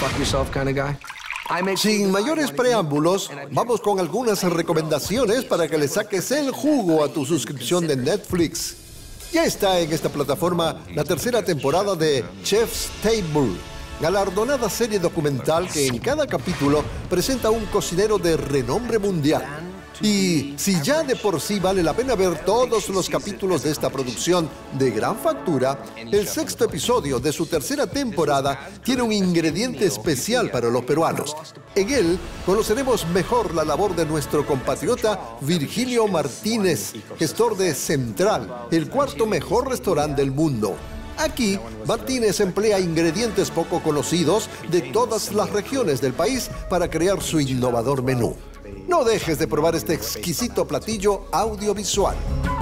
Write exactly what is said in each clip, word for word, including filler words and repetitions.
fuck yourself kind of guy. Sin mayores preámbulos, vamos con algunas recomendaciones para que le saques el jugo a tu suscripción de Netflix. Ya está en esta plataforma la tercera temporada de Chef's Table, galardonada serie documental que en cada capítulo presenta a un cocinero de renombre mundial. Y si ya de por sí vale la pena ver todos los capítulos de esta producción de gran factura, el sexto episodio de su tercera temporada tiene un ingrediente especial para los peruanos. En él conoceremos mejor la labor de nuestro compatriota Virgilio Martínez, gestor de Central, el cuarto mejor restaurante del mundo. Aquí, Martínez emplea ingredientes poco conocidos de todas las regiones del país para crear su innovador menú. No dejes de probar este exquisito platillo audiovisual.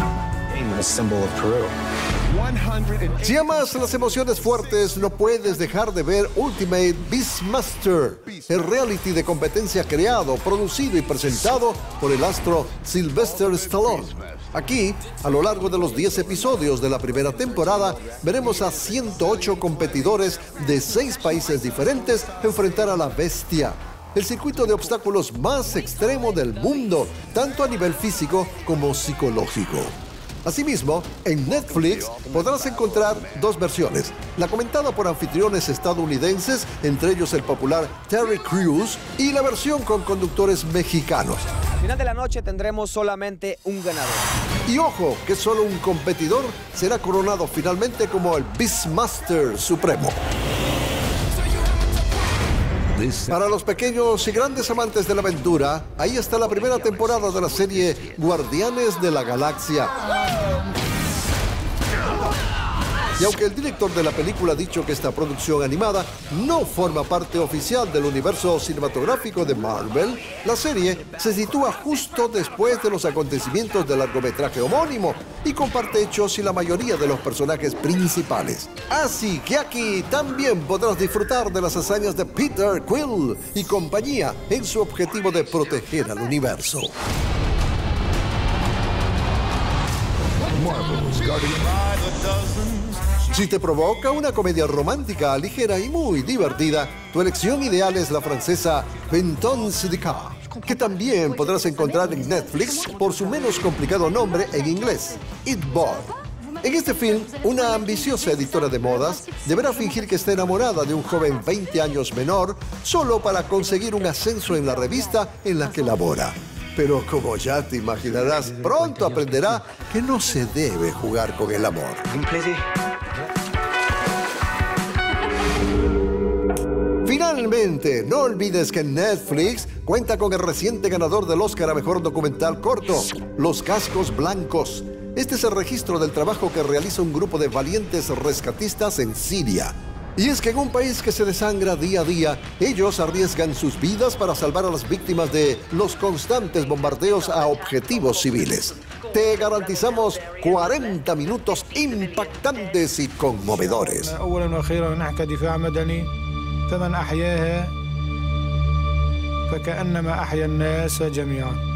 Si amas las emociones fuertes, no puedes dejar de ver Ultimate Beastmaster, el reality de competencia creado, producido y presentado por el astro Sylvester Stallone. Aquí, a lo largo de los diez episodios de la primera temporada, veremos a ciento ocho competidores de seis países diferentes enfrentar a la bestia, el circuito de obstáculos más extremo del mundo, tanto a nivel físico como psicológico. Asimismo, en Netflix podrás encontrar dos versiones, la comentada por anfitriones estadounidenses, entre ellos el popular Terry Crews, y la versión con conductores mexicanos. Al final de la noche tendremos solamente un ganador. Y ojo, que solo un competidor será coronado finalmente como el Beastmaster Supremo. Para los pequeños y grandes amantes de la aventura, ahí está la primera temporada de la serie Guardianes de la Galaxia. Y aunque el director de la película ha dicho que esta producción animada no forma parte oficial del universo cinematográfico de Marvel, la serie se sitúa justo después de los acontecimientos del largometraje homónimo y comparte hechos y la mayoría de los personajes principales. Así que aquí también podrás disfrutar de las hazañas de Peter Quill y compañía en su objetivo de proteger al universo. Si te provoca una comedia romántica, ligera y muy divertida, tu elección ideal es la francesa Vengeance de K, que también podrás encontrar en Netflix por su menos complicado nombre en inglés, It Boy. En este film, una ambiciosa editora de modas deberá fingir que está enamorada de un joven veinte años menor solo para conseguir un ascenso en la revista en la que labora. Pero como ya te imaginarás, pronto aprenderá que no se debe jugar con el amor. Finalmente, no olvides que Netflix cuenta con el reciente ganador del Oscar a Mejor Documental Corto, Los Cascos Blancos. Este es el registro del trabajo que realiza un grupo de valientes rescatistas en Siria. Y es que en un país que se desangra día a día, ellos arriesgan sus vidas para salvar a las víctimas de los constantes bombardeos a objetivos civiles. Te garantizamos cuarenta minutos impactantes y conmovedores. فمن أحياها فكأنما أحيا الناس جميعا